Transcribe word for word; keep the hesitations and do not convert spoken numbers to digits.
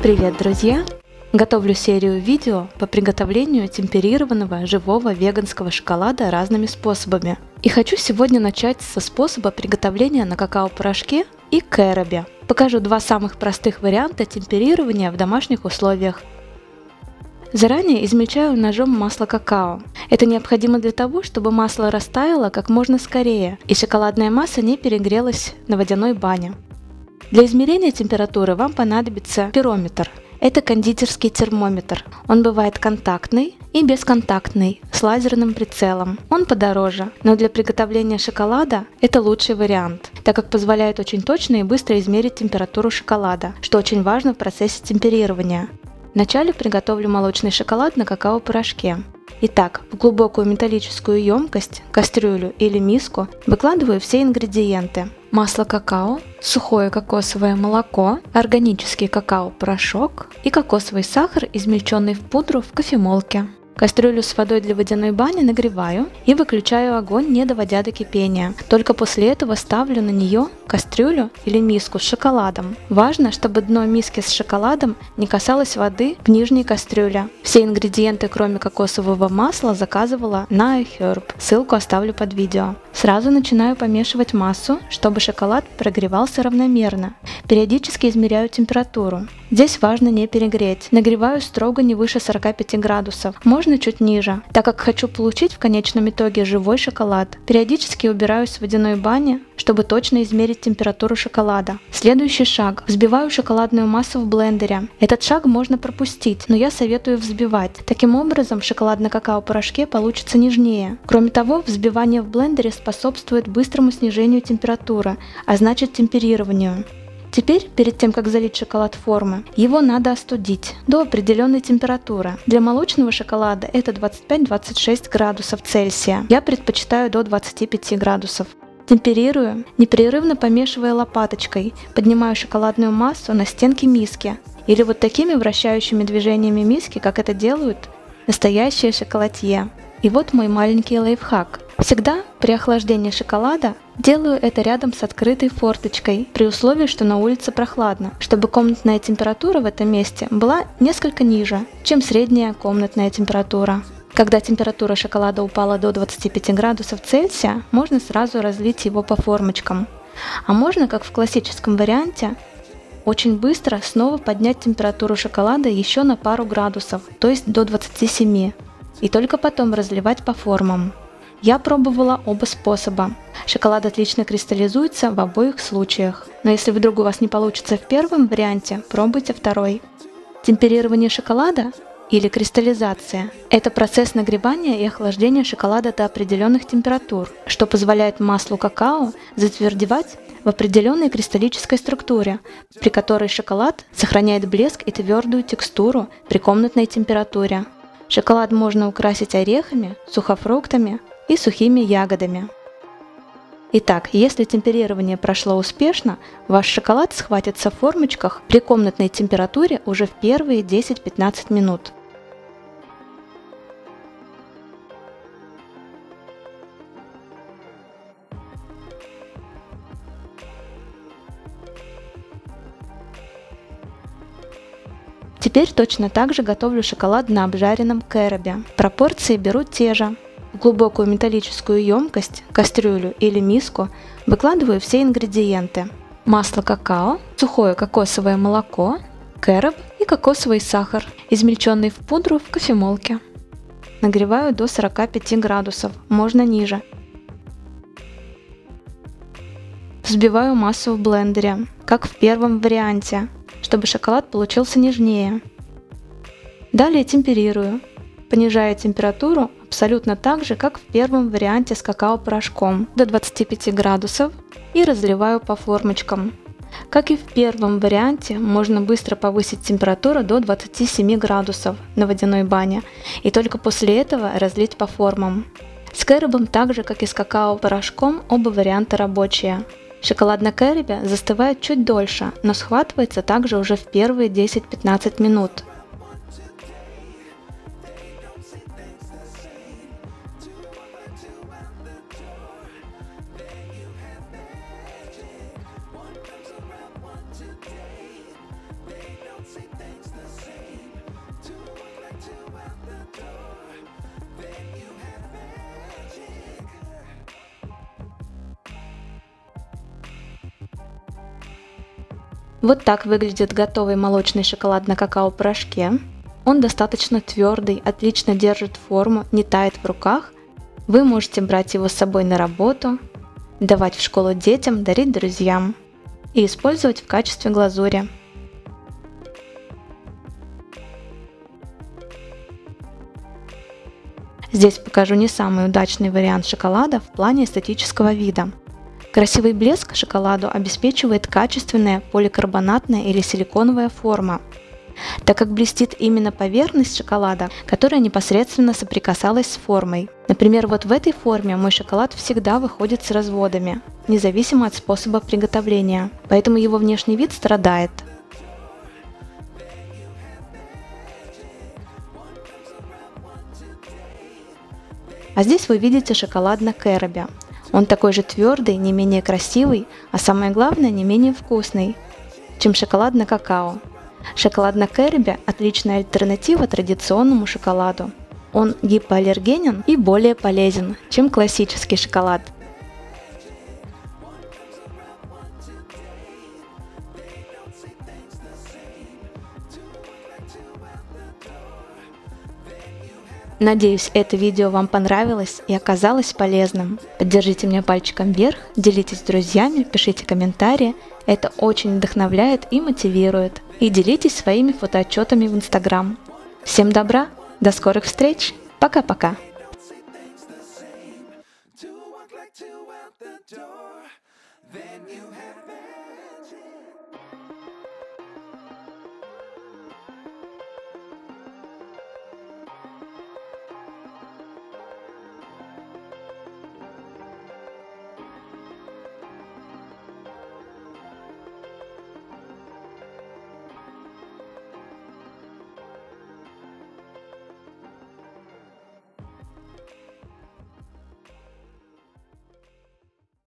Привет, друзья! Готовлю серию видео по приготовлению темперированного живого веганского шоколада разными способами. И хочу сегодня начать со способа приготовления на какао-порошке и кэрабе. Покажу два самых простых варианта темперирования в домашних условиях. Заранее измельчаю ножом масло какао. Это необходимо для того, чтобы масло растаяло как можно скорее и шоколадная масса не перегрелась на водяной бане. Для измерения температуры вам понадобится пирометр. Это кондитерский термометр. Он бывает контактный и бесконтактный, с лазерным прицелом. Он подороже, но для приготовления шоколада это лучший вариант, так как позволяет очень точно и быстро измерить температуру шоколада, что очень важно в процессе темперирования. Вначале приготовлю молочный шоколад на какао-порошке. Итак, в глубокую металлическую емкость, кастрюлю или миску выкладываю все ингредиенты. Масло какао, сухое кокосовое молоко, органический какао-порошок и кокосовый сахар, измельченный в пудру в кофемолке. Кастрюлю с водой для водяной бани нагреваю и выключаю огонь, не доводя до кипения. Только после этого ставлю на нее кастрюлю или миску с шоколадом. Важно, чтобы дно миски с шоколадом не касалось воды в нижней кастрюле. Все ингредиенты, кроме кокосового масла, заказывала на iHerb. Ссылку оставлю под видео. Сразу начинаю помешивать массу, чтобы шоколад прогревался равномерно. Периодически измеряю температуру. Здесь важно не перегреть. Нагреваю строго не выше сорока пяти градусов, можно чуть ниже, так как хочу получить в конечном итоге живой шоколад. Периодически убираю с водяной бани, чтобы точно измерить температуру шоколада. Следующий шаг. Взбиваю шоколадную массу в блендере. Этот шаг можно пропустить, но я советую взбивать. Таким образом, шоколад на какао-порошке получится нежнее. Кроме того, взбивание в блендере способствует быстрому снижению температуры, а значит темперированию. Теперь, перед тем как залить шоколад в формы, его надо остудить до определенной температуры. Для молочного шоколада это двадцать пять — двадцать шесть градусов Цельсия. Я предпочитаю до двадцати пяти градусов. Темперирую, непрерывно помешивая лопаточкой, поднимаю шоколадную массу на стенки миски или вот такими вращающими движениями миски, как это делают настоящие шоколадье. И вот мой маленький лайфхак. Всегда при охлаждении шоколада делаю это рядом с открытой форточкой, при условии, что на улице прохладно, чтобы комнатная температура в этом месте была несколько ниже, чем средняя комнатная температура. Когда температура шоколада упала до двадцати пяти градусов Цельсия, можно сразу разлить его по формочкам. А можно, как в классическом варианте, очень быстро снова поднять температуру шоколада еще на пару градусов, то есть до двадцати семи, и только потом разливать по формам. Я пробовала оба способа. Шоколад отлично кристаллизуется в обоих случаях. Но если вдруг у вас не получится в первом варианте, пробуйте второй. Темперирование шоколада или кристаллизация – это процесс нагревания и охлаждения шоколада до определенных температур, что позволяет маслу какао затвердевать в определенной кристаллической структуре, при которой шоколад сохраняет блеск и твердую текстуру при комнатной температуре. Шоколад можно украсить орехами, сухофруктами и сухими ягодами. Итак, если темперирование прошло успешно, ваш шоколад схватится в формочках при комнатной температуре уже в первые десять-пятнадцать минут. Теперь точно так же готовлю шоколад на обжаренном кэрабе. Пропорции беру те же. В глубокую металлическую емкость, кастрюлю или миску выкладываю все ингредиенты. Масло какао, сухое кокосовое молоко, кэраб и кокосовый сахар, измельченный в пудру в кофемолке. Нагреваю до сорока пяти градусов, можно ниже. Взбиваю массу в блендере, как в первом варианте, чтобы шоколад получился нежнее. Далее темперирую, понижая температуру абсолютно так же, как в первом варианте с какао-порошком, до двадцати пяти градусов, и разливаю по формочкам. Как и в первом варианте, можно быстро повысить температуру до двадцати семи градусов на водяной бане и только после этого разлить по формам. С кэрабом так же, как и с какао-порошком, оба варианта рабочие. Шоколад на кэрабе застывает чуть дольше, но схватывается также уже в первые десять-пятнадцать минут. Say Вот так выглядит готовый молочный шоколад на какао-порошке. Он достаточно твердый, отлично держит форму, не тает в руках. Вы можете брать его с собой на работу, давать в школу детям, дарить друзьям и использовать в качестве глазури. Здесь покажу не самый удачный вариант шоколада в плане эстетического вида. Красивый блеск шоколаду обеспечивает качественная поликарбонатная или силиконовая форма, так как блестит именно поверхность шоколада, которая непосредственно соприкасалась с формой. Например, вот в этой форме мой шоколад всегда выходит с разводами, независимо от способа приготовления, поэтому его внешний вид страдает. А здесь вы видите шоколад на кэрабе. Он такой же твердый, не менее красивый, а самое главное, не менее вкусный, чем шоколад на какао. Шоколад на кэрабе – отличная альтернатива традиционному шоколаду. Он гипоаллергенен и более полезен, чем классический шоколад. Надеюсь, это видео вам понравилось и оказалось полезным. Поддержите меня пальчиком вверх, делитесь с друзьями, пишите комментарии. Это очень вдохновляет и мотивирует. И делитесь своими фотоотчетами в Инстаграм. Всем добра, до скорых встреч, пока-пока!